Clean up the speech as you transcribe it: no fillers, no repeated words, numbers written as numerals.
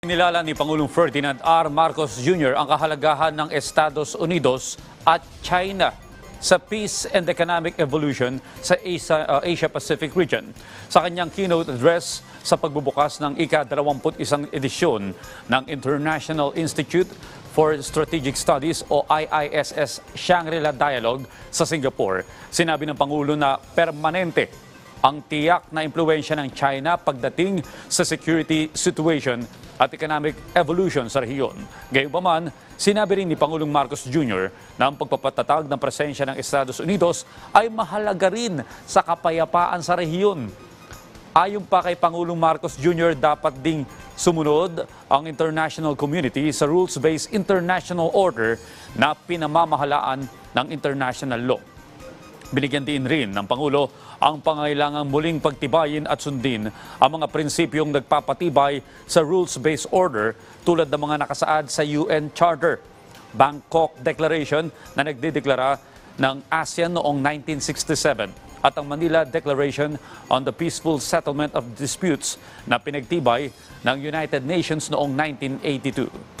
Nilala ni Pangulong Ferdinand R. Marcos Jr. ang kahalagahan ng Estados Unidos at China sa peace and economic evolution sa Asia-Pacific region. Sa kanyang keynote address sa pagbubukas ng ika-21 edisyon ng International Institute for Strategic Studies o IISS Shangri-La Dialogue sa Singapore, sinabi ng Pangulo na permanente ang tiyak na impluwensya ng China pagdating sa security situation at economic evolution sa rehiyon. Gayunpaman, sinabi rin ni Pangulong Marcos Jr. na ang pagpapatatag ng presensya ng Estados Unidos ay mahalaga rin sa kapayapaan sa rehiyon. Ayon pa kay Pangulong Marcos Jr., dapat ding sumunod ang international community sa rules-based international order na pinamamahalaan ng international law. Binigyan din rin ng Pangulo ang pangailangang muling pagtibayin at sundin ang mga prinsipyong nagpapatibay sa rules-based order tulad ng mga nakasaad sa UN Charter, Bangkok Declaration na nagdideklara ng ASEAN noong 1967 at ang Manila Declaration on the Peaceful Settlement of Disputes na pinagtibay ng United Nations noong 1982.